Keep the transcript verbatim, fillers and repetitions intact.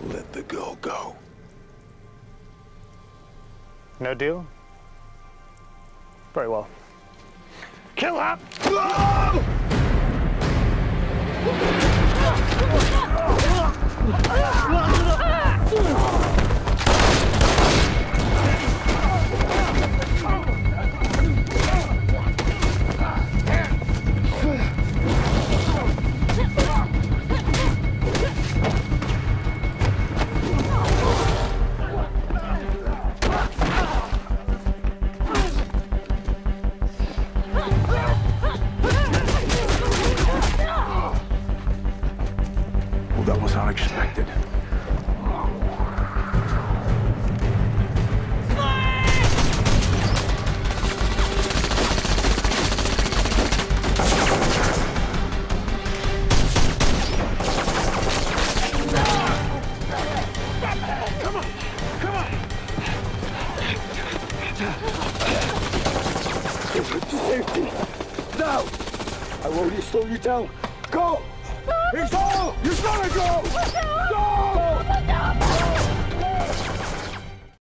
Let the girl go. No deal? Very well. Kill her! That was unexpected. Come on! Come on! To safety! Now! I won't slow you down! Go! He's all! You gotta go!